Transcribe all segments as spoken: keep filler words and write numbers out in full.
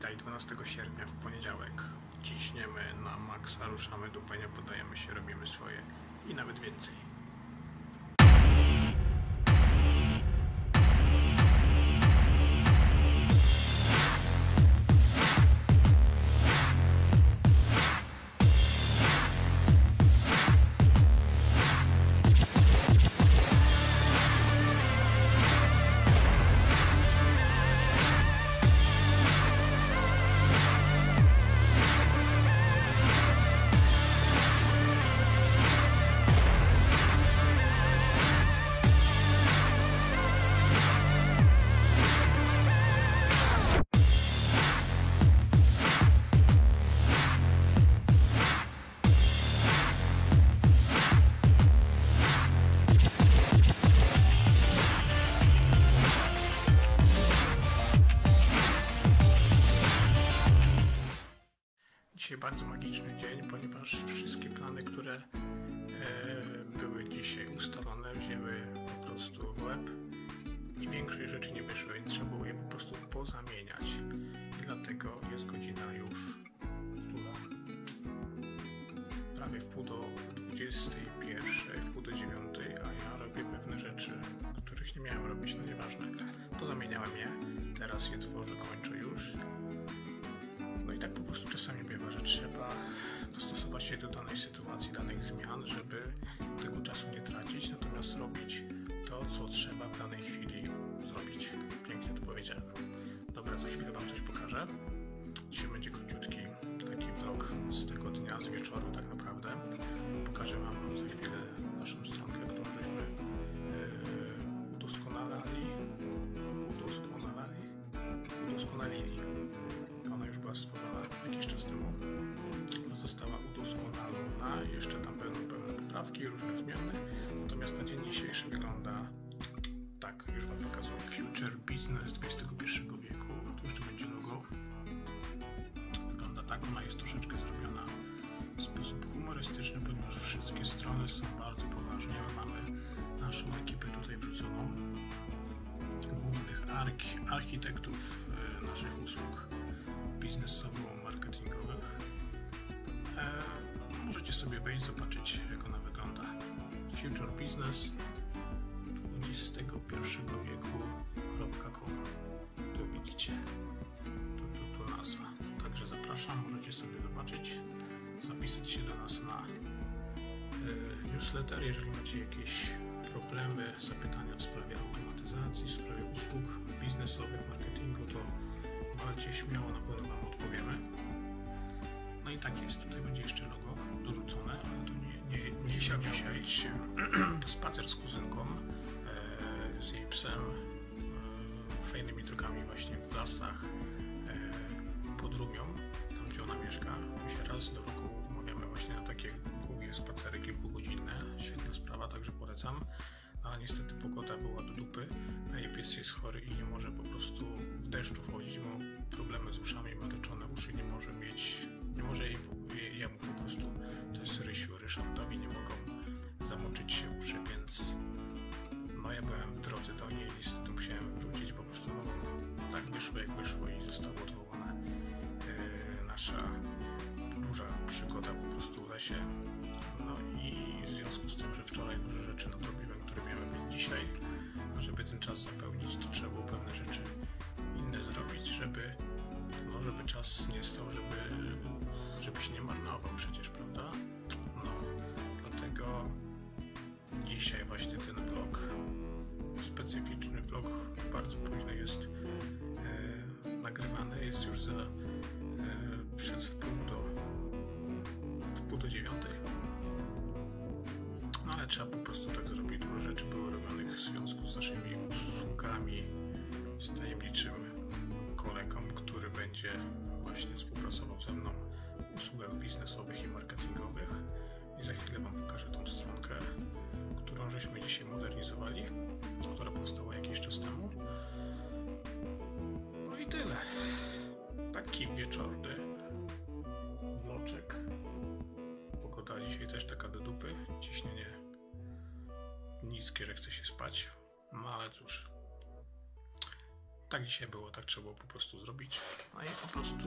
Witaj, dwunastego sierpnia w poniedziałek. Ciśniemy na maksa, ruszamy dupę, nie poddajemy się, robimy swoje i nawet więcej. Dzisiaj bardzo magiczny dzień, ponieważ wszystkie plany, które e, były dzisiaj ustalone, wzięły po prostu w łeb i większej rzeczy nie wyszły, więc trzeba było je po prostu pozamieniać. Dlatego jest godzina już prawie w pół do dwudziestej pierwszej, w pół do dziewiątej, a ja robię pewne rzeczy, których nie miałem robić, no nieważne. Pozamieniałem je, teraz je tworzę, kończę już. No i tak po prostu czasami bywa, że trzeba dostosować się do danej sytuacji, danych zmian, żeby tego czasu nie tracić, natomiast robić to, co trzeba w danej chwili zrobić. Pięknie to powiedziałem. Dobra, za chwilę Wam coś pokażę. Dzisiaj będzie króciutki taki vlog z tego dnia, z wieczoru tak naprawdę. Pokażę Wam za chwilę naszą stronkę, którą żeśmy yy, udoskonalali, udoskonalali, udoskonalili. Ona już była stworzona jakiś czas temu. Została udoskonalona. Jeszcze tam będą pewne poprawki, różne zmiany. Natomiast na dzień dzisiejszy wygląda tak, już Wam pokazuję. Future Business dwudziestego pierwszego wieku. Tu jeszcze będzie logo. Wygląda tak, ona jest troszeczkę zrobiona w sposób humorystyczny, ponieważ wszystkie strony są bardzo poważnie. Mamy naszą ekipę tutaj wrzuconą. Głównych arch architektów e, naszych usług biznesowo-marketingowych. E, możecie sobie wejść, zobaczyć, jak ona wygląda. Future Business dwudziestego pierwszego wieku kropka com. Tu widzicie, tu, tu, tu nazwa. Także zapraszam, możecie sobie zobaczyć, zapisać się do nas na e, newsletter, jeżeli macie jakieś problemy, zapytania w sprawie automatyzacji, w sprawie usług biznesowych, marketingu, to walcie śmiało, na pewno Wam odpowiemy. No i tak jest, tutaj będzie jeszcze logo dorzucone, ale to nie, nie, nie dzisiaj, dzisiaj spacer z kuzynką, e, z jej psem, e, fajnymi drogami właśnie w lasach, e, pod Rumią, tam gdzie ona mieszka. My się raz do roku umawiamy właśnie na takie długie spacery kilkugodzinne, świetna sprawa, także polecam. Ale niestety pogoda była do dupy, a jej pies jest chory i nie może po prostu w deszczu chodzić, bo problemy z uszami, ma leczone uszy, nie może mieć, nie może jej, jemu po prostu, to jest Rysiu, Ryszardowi, nie mogą zamoczyć się uszy, więc no ja byłem w drodze do niej, niestety musiałem wrócić, po prostu no, tak wyszło jak wyszło i została odwołana yy, nasza duża przygoda po prostu w lesie. No i w związku z tym, że wczoraj duże rzeczy nadrobiłem, które miały być dzisiaj, a żeby ten czas zapełnić, to trzeba było pewne rzeczy inne zrobić, żeby, no, żeby czas nie stał, żeby, żeby się nie marnował przecież, prawda? No, dlatego dzisiaj właśnie ten vlog, specyficzny vlog, bardzo późno jest e, nagrywany, jest już za e, przed wpół do wpół do dziewiątej. No ale trzeba po prostu tak zrobić. Dużo rzeczy było robionych w związku z naszymi usługami, z tajemniczym kolegą, który będzie właśnie współpracował ze mną w usługach biznesowych i marketingowych. I za chwilę Wam pokażę tą stronkę, którą żeśmy dzisiaj modernizowali, która powstała jakiś czas temu. No i tyle. Taki wieczorny vloczek. Pogoda dzisiaj też taka do dupy, ciśnienie niskie, że chce się spać, no ale cóż, tak dzisiaj było, tak trzeba było po prostu zrobić, no i po prostu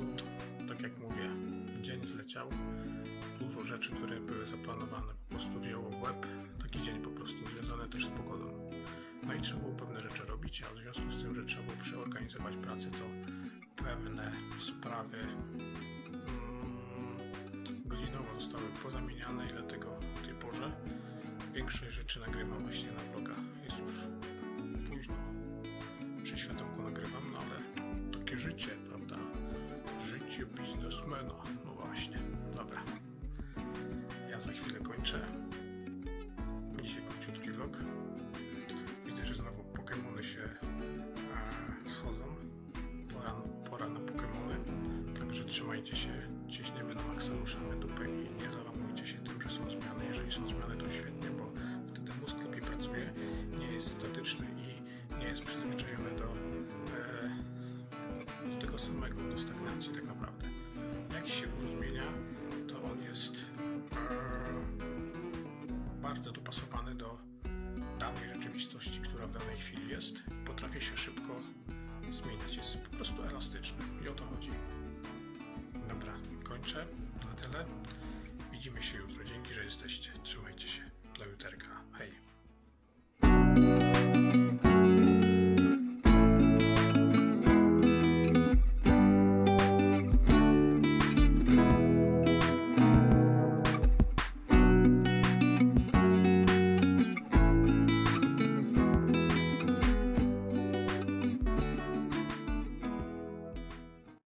chciał. Dużo rzeczy, które były zaplanowane, po prostu wzięło w łeb. Taki dzień po prostu związany też z pogodą. No i trzeba było pewne rzeczy robić, a w związku z tym, że trzeba było przeorganizować pracę, to pewne sprawy mm, godzinowo zostały pozamieniane i dlatego w tej porze większość rzeczy nagrywam właśnie na vloga. Jest już późno, przy światełku nagrywam, no ale takie życie, prawda? Życie biznesmena, no właśnie. Dobra, ja za chwilę kończę. Dzisiaj króciutki vlog. Widzę, że znowu Pokemony się e, schodzą. Pora, pora na Pokemony. Także trzymajcie się, ciśniemy na maksa, ruszamy dupę i nie załamujcie się tym, że są zmiany. Jeżeli są zmiany, to świetnie, bo wtedy mózg lepiej pracuje, nie jest statyczny i nie jest przyzwyczajony do, e, do tego samego, do stagnacji tak naprawdę. Jak się ruch zmienia, to on jest e, bardzo dopasowany do danej rzeczywistości, która w danej chwili jest. Potrafi się szybko zmieniać, jest po prostu elastyczny i o to chodzi. Dobra, kończę. Na tyle. Widzimy się jutro. Dzięki, że jesteście. Trzymajcie się.